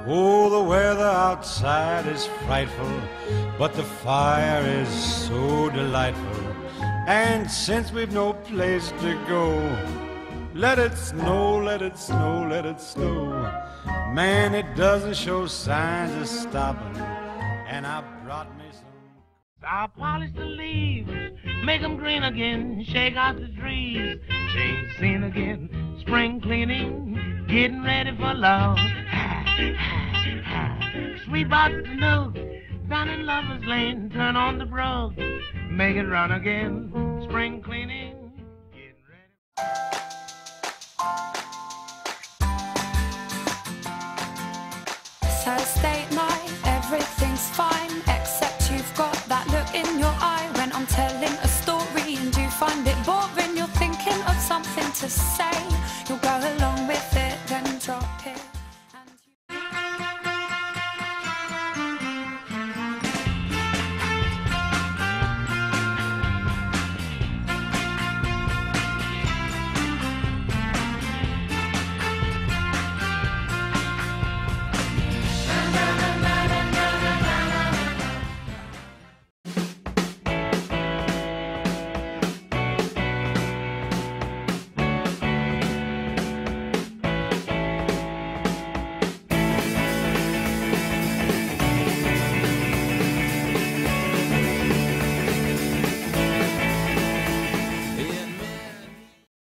Oh, the weather outside is frightful, but the fire is so delightful. And since we've no place to go, let it snow, let it snow, let it snow. Man, it doesn't show signs of stopping. And I brought me some. I'll polish the leaves, make them green again, shake out the trees, change the scene again, spring cleaning, getting ready for love. Sweep out the nook, down in Lover's Lane, turn on the brook, make it run again, spring cleaning, getting ready. Thursday night, everything's fine.